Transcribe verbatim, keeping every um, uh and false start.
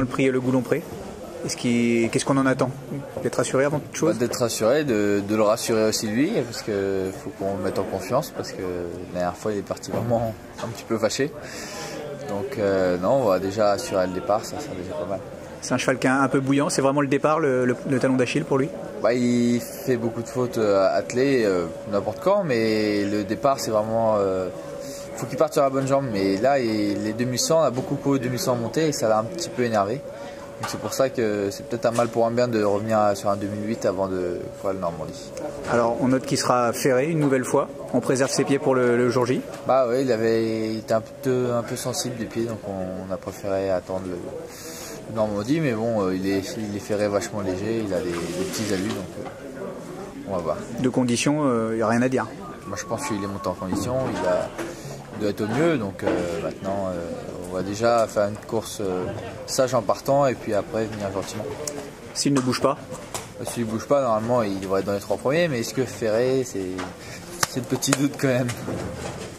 le prix le Goulompré. Qu'est-ce qu'on en attend? D'être rassuré avant toute chose? bah, D'être rassuré, de, de le rassurer aussi lui, parce qu'il faut qu'on le mette en confiance, parce que la dernière fois il est parti vraiment un petit peu fâché. Donc euh, non, on va déjà assurer le départ, ça sera déjà pas mal. C'est un cheval qui est un peu bouillant, c'est vraiment le départ, le, le, le talon d'Achille pour lui? Bah, il fait beaucoup de fautes attelées, euh, n'importe quand, mais le départ c'est vraiment... Euh, faut qu'il parte sur la bonne jambe, mais là il, les deux mille cent, on a beaucoup couru deux mille cent monté et ça l'a un petit peu énervé. Donc c'est pour ça que c'est peut-être un mal pour un bien de revenir sur un deux mille huit avant de faire le Normandie. Alors on note qu'il sera ferré une nouvelle fois, on préserve ses pieds pour le, le jour J? Bah oui, il, avait, il était un peu, un peu sensible des pieds, donc on, on a préféré attendre le, le Normandie, mais bon, euh, il, est, il est ferré vachement léger, il a des, des petits alus, donc euh, on va voir. De conditions, il euh, n'y a rien à dire? Moi je pense qu'il est monté en condition, il, a, il doit être au mieux, donc euh, maintenant euh, on va déjà faire une course euh, sage en partant et puis après venir gentiment. S'il ne bouge pas? S'il ne bouge pas, normalement il devrait être dans les trois premiers, mais est-ce que ferré, c'est le petit doute quand même.